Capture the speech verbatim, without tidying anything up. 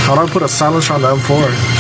How do I put a silencer on the M four?